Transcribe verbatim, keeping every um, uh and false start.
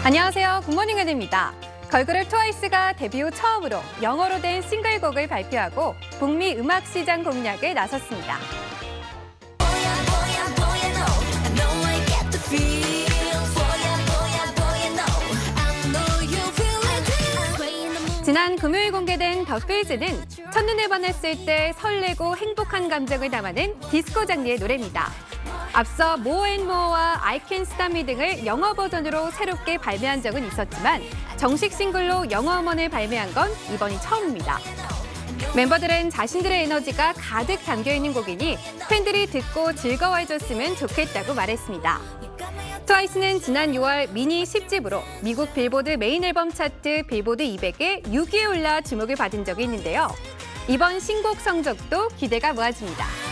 안녕하세요. 굿모닝 은입니다. 걸그룹 트와이스가 데뷔 후 처음으로 영어로 된 싱글곡을 발표하고 북미 음악 시장 공략에 나섰습니다. 지난 금요일 공개된 더 필즈는 첫눈에 반했을 때 설레고 행복한 감정을 담아낸 디스코 장르의 노래입니다. 앞서 모앤모어와 I Can't Stop Me 등을 영어 버전으로 새롭게 발매한 적은 있었지만 정식 싱글로 영어 음원을 발매한 건 이번이 처음입니다. 멤버들은 자신들의 에너지가 가득 담겨있는 곡이니 팬들이 듣고 즐거워해줬으면 좋겠다고 말했습니다. 트와이스는 지난 유월 미니 십 집으로 미국 빌보드 메인 앨범 차트 빌보드 이백에 육 위에 올라 주목을 받은 적이 있는데요. 이번 신곡 성적도 기대가 모아집니다.